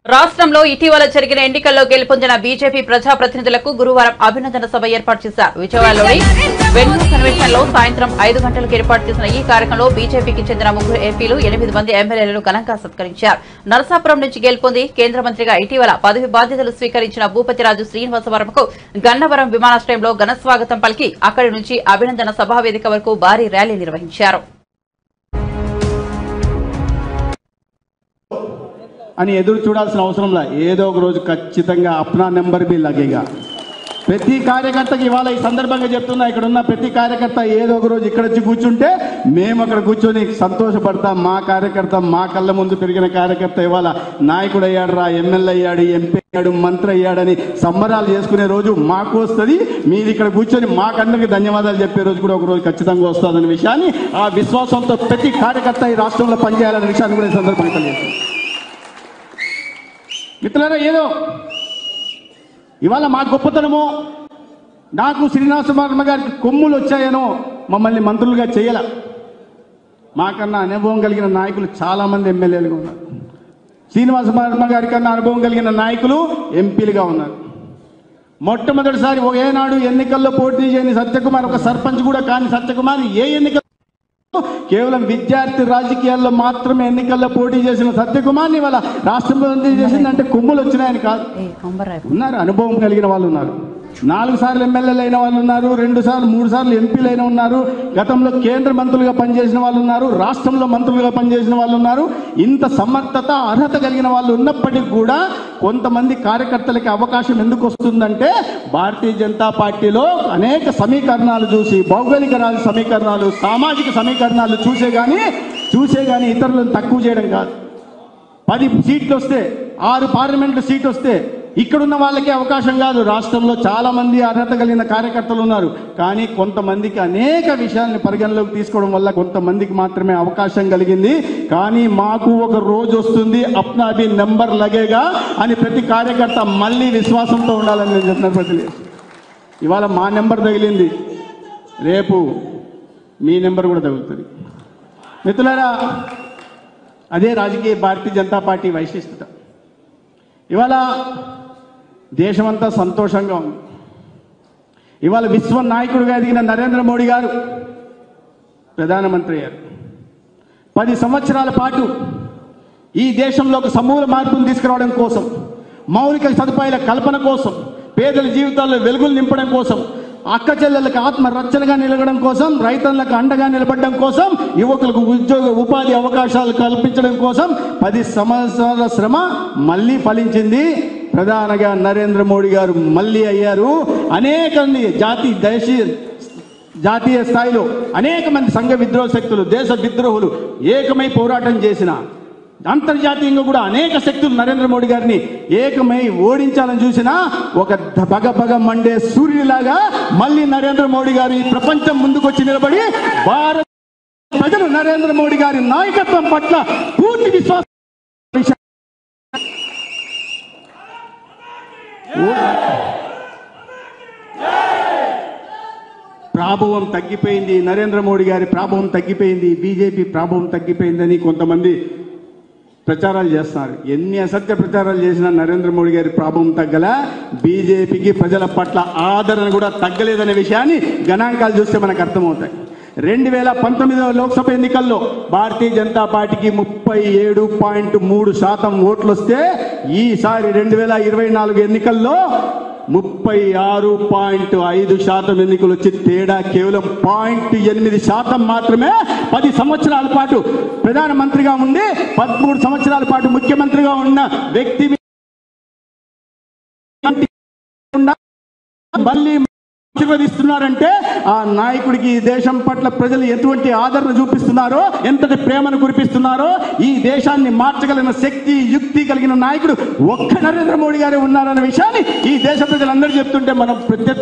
రాష్ట్రంలో ఇటీవల జరిగిన ఎన్నికల్లో గెలుపొందిన బీజేపీ ప్రజాప్రతినిధులకు గురువారం అభినందన సభ ఏర్పాటు చేశారు. విజయవాడలోని వెన్యూ కన్వెన్షన్ లో సాయంత్రం 5 గంటలకు ఏర్పాటు చేసిన ఈ కార్యక్రమంలో బీజేపీకి చెందిన 3 ఎంపీలు 8 మంది ఎమ్మెల్యేలను ఘనంగా సత్కరించారు. నరసాపురం నుంచి గెలుపొంది కేంద్ర మంత్రిగా ఇటీవల పదవి బాధ్యతలు స్వీకరించిన భూపతిరాజు శ్రీనివాసవరంకు గన్నవరం విమానాశ్రయంలో ఘన స్వాగతం పలికి అక్కడి నుంచి అభినందన సభా వేదిక వరకు భారీ ర్యాలీ నిర్వహించారు. అని ఎదురు చూడాల్సిన అవసరంలా ఏదో ఒక రోజు ఖచ్చితంగా అప్నా నెంబర్ బి లగేగా. ప్రతి కార్యకర్తకి ఇవాళ ఈ సందర్భంగా చెప్తున్నా, ఇక్కడ ఉన్న ప్రతి కార్యకర్త ఏదో ఒక రోజు ఇక్కడ వచ్చి కూర్చుంటే మేము అక్కడ కూర్చొని సంతోషపడతాం. మా కార్యకర్త, మా కళ్ళ ముందు పెరిగిన కార్యకర్త ఇవాళ నాయకుడు అయ్యాడు రా, ఎమ్మెల్యే అయ్యాడు, ఎంపీ అయ్యాడు, మంత్రి అయ్యాడని సంబరాలు చేసుకునే రోజు మాకు వస్తుంది. మీరు ఇక్కడ కూర్చొని మాకందరికి ధన్యవాదాలు చెప్పే రోజు కూడా ఒక రోజు ఖచ్చితంగా వస్తుందనే విషయాన్ని, ఆ విశ్వాసంతో ప్రతి కార్యకర్త ఈ రాష్ట్రంలో పనిచేయాలనే విషయాన్ని కూడా ఈ సందర్భంగా తెలియజేస్తాం. మిత్రులారా, ఏదో ఇవాళ మా గొప్పతనమో, నాకు శ్రీనివాసవర్మ గారికి కొమ్ములు వచ్చాయనో మమ్మల్ని మంత్రులుగా చేయాల. మాకన్నా అనుభవం కలిగిన నాయకులు చాలామంది ఎమ్మెల్యేలుగా ఉన్నారు. శ్రీనివాసవర్మ గారి కన్నా అనుభవం కలిగిన నాయకులు ఎంపీలుగా ఉన్నారు. మొట్టమొదటిసారి ఏనాడు ఎన్నికల్లో పోటీ చేయని సత్యకుమార్, ఒక సర్పంచ్ కూడా కాని సత్యకుమార్ ఏ ఎన్నికల్లో కేవలం విద్యార్థి రాజకీయాల్లో మాత్రమే ఎన్నికల్లో పోటీ చేసిన సత్యకుమార్ని ఇవాళ రాష్ట్రంలో చేసిందంటే కొమ్ములు వచ్చినాయని కాదు. ఉన్నారు, అనుభవం కలిగిన వాళ్ళు ఉన్నారు. 4 సార్లు ఎమ్మెల్యేలు అయిన వాళ్ళు ఉన్నారు, 2 సార్లు 3 సార్లు ఎంపీలు అయిన ఉన్నారు, గతంలో కేంద్ర మంత్రులుగా పనిచేసిన వాళ్ళు ఉన్నారు, రాష్ట్రంలో మంత్రులుగా పనిచేసిన వాళ్ళు ఉన్నారు. ఇంత సమర్థత, అర్హత కలిగిన వాళ్ళు ఉన్నప్పటికీ కూడా కొంతమంది కార్యకర్తలకి అవకాశం ఎందుకు వస్తుందంటే, భారతీయ జనతా పార్టీలో అనేక సమీకరణాలు చూసి, భౌగోళిక సమీకరణాలు, సామాజిక సమీకరణాలు చూసే కానీ ఇతరులను తక్కువ చేయడం కాదు. 10 సీట్లు వస్తే, 6 పార్లమెంటు సీట్లు వస్తే ఇక్కడున్న వాళ్ళకి అవకాశం కాదు. రాష్ట్రంలో చాలా మంది అర్హత కలిగిన కార్యకర్తలు ఉన్నారు. కానీ కొంతమందికి అనేక విషయాలను పరిగణలోకి తీసుకోవడం వల్ల కొంతమందికి మాత్రమే అవకాశం కలిగింది. కానీ మాకు ఒక రోజు వస్తుంది, అప్నా బి నెంబర్ లగేగా అని ప్రతి కార్యకర్త మళ్ళీ విశ్వాసంతో ఉండాలని నేను చెప్పినప్పుడు, ఇవాళ మా నెంబర్ తగిలింది, రేపు మీ నెంబర్ కూడా తగులుతుంది. మిత్రులారా, అదే రాజకీయ భారతీయ జనతా పార్టీ వైశిష్టత. ఇవాళ దేశమంతా సంతోషంగా ఉంది. ఇవాళ విశ్వ నాయకుడిగా ఎదిగిన నరేంద్ర మోడీ గారు ప్రధానమంత్రి అయ్యారు. 10 సంవత్సరాల పాటు ఈ దేశంలో ఒక సమూల మార్పును తీసుకురావడం కోసం, మౌలిక సదుపాయాల కల్పన కోసం, పేదల జీవితాల్లో వెలుగులు నింపడం కోసం, అక్క చెల్లెలకు ఆత్మరక్షణగా నిలవడం కోసం, రైతులకు అండగా నిలబడడం కోసం, యువకులకు ఉద్యోగ ఉపాధి అవకాశాలు కల్పించడం కోసం 10 సంవత్సరాల శ్రమ మళ్ళీ ఫలించింది. ప్రధానంగా నరేంద్ర మోడీ గారు మళ్ళీ అయ్యారు. అనేక జాతీయ స్థాయిలో అనేక మంది సంఘ విద్రోహ శక్తులు, దేశ విద్రోహులు ఏకమై పోరాటం చేసిన, అంతర్జాతీయంగా కూడా అనేక శక్తులు నరేంద్ర మోడీ గారిని ఏకమై ఓడించాలని చూసినా, ఒక బగ మండే సూర్యుడిలాగా మళ్ళీ నరేంద్ర మోడీ గారు ఈ ప్రపంచం ముందుకొచ్చి నిలబడి భారత ప్రజలు నరేంద్ర మోడీ గారి నాయకత్వం పట్ల పూర్తి విశ్వాసం, ప్రాభవం తగ్గిపోయింది, నరేంద్ర మోడీ గారి ప్రాభవం తగ్గిపోయింది, బీజేపీ ప్రాభవం తగ్గిపోయిందని కొంతమంది ప్రచారాలు చేస్తున్నారు. ఎన్ని అసత్య ప్రచారాలు చేసినా నరేంద్ర మోడీ గారి ప్రాభవం తగ్గల, బీజేపీకి ప్రజల పట్ల ఆదరణ కూడా తగ్గలేదనే విషయాన్ని గణాంకాలు చూస్తే మనకు అర్థమవుతాయి. 2019 లోక్సభ ఎన్నికల్లో భారతీయ జనతా పార్టీకి 37.3% ఓట్లు వస్తే, ఈసారి 2024 ఎన్నికల్లో 36.5% ఎన్నికలు వచ్చి తేడా కేవలం 0.8% మాత్రమే. 10 సంవత్సరాల పాటు ప్రధానమంత్రిగా ఉండి 13 సంవత్సరాల పాటు ముఖ్యమంత్రిగా ఉన్న వ్యక్తి మళ్ళీ ఆశీర్వదిస్తున్నారంటే ఆ నాయకుడికి ఈ దేశం పట్ల ప్రజలు ఎటువంటి ఆదరణ చూపిస్తున్నారో, ఎంతటి ప్రేమను కురిపిస్తున్నారో, ఈ దేశాన్ని మార్చగలిగిన శక్తి, యుక్తి కలిగిన నాయకుడు ఒక్క నరేంద్ర మోడీ గారే ఉన్నారన్న విషయాన్ని ఈ దేశ ప్రజలందరూ చెప్తుంటే మనం ప్రత్యేక